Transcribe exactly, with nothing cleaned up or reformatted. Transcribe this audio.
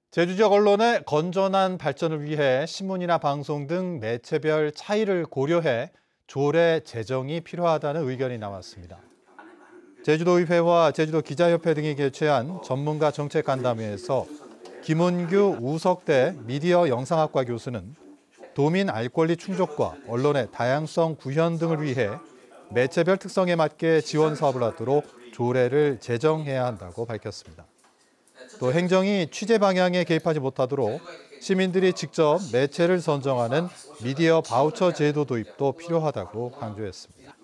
제주지역 언론의 건전한 발전을 위해 신문이나 방송 등 매체별 차이를 고려해 조례 제정이 필요하다는 의견이 나왔습니다. 제주도의회와 제주도기자협회 등이 개최한 전문가 정책간담회에서 김은규 우석대 미디어 영상학과 교수는 도민 알 권리 충족과 언론의 다양성 구현 등을 위해 매체별 특성에 맞게 지원 사업을 하도록 조례를 제정해야 한다고 밝혔습니다. 또 행정이 취재 방향에 개입하지 못하도록 시민들이 직접 매체를 선정하는 미디어 바우처 제도 도입도 필요하다고 강조했습니다.